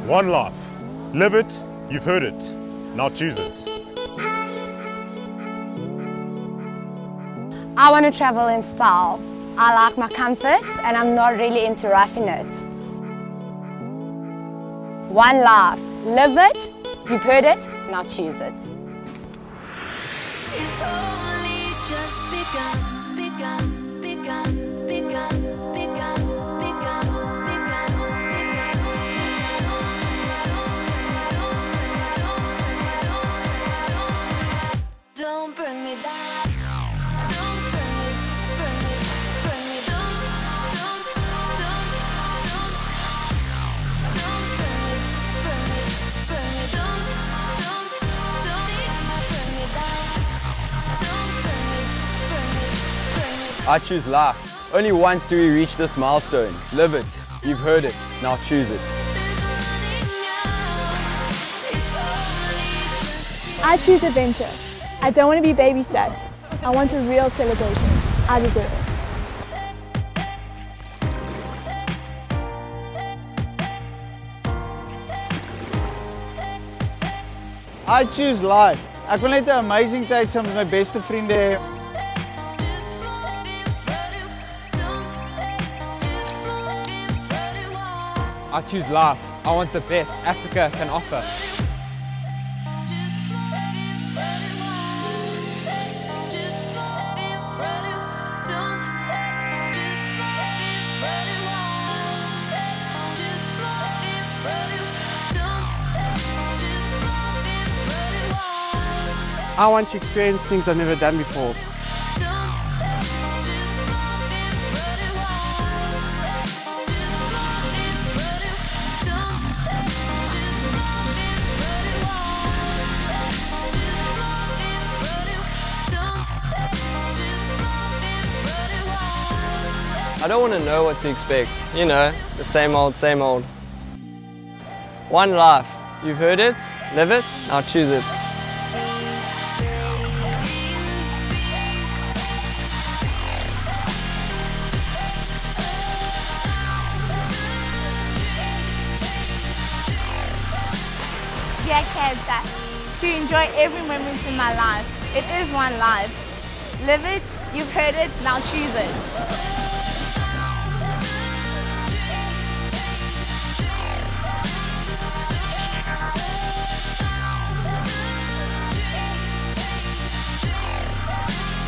One life. Live it, you've heard it. Now choose it. I want to travel in style. I like my comforts and I'm not really into roughing it. One life. Live it, you've heard it, now choose it. It's only just begun, begun, begun, begun, begun, begun, begun, begun. Don't bring me down. Don't bring me, bring me, bring me. Don't bring me, bring me, bring me. Don't bring me down. Don't bring me, bring me, bring me. I choose life. Only once do we reach this milestone. Live it. You've heard it. Now choose it. I choose adventure. I don't want to be babysat. I want a real celebration. I deserve it. I choose life. Ek wil net 'n amazing tyd saam met my beste vriende hê. I choose life. I want the best Africa can offer. I want to experience things I've never done before. I don't want to know what to expect. You know, the same old, same old. One life. You've heard it, live it, now choose it. Dear Cancer, to enjoy every moment in my life. It is one life. Live it, you've heard it, now choose it.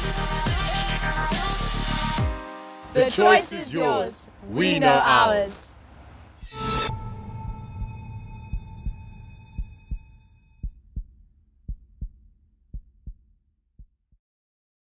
The choice is yours. We know ours.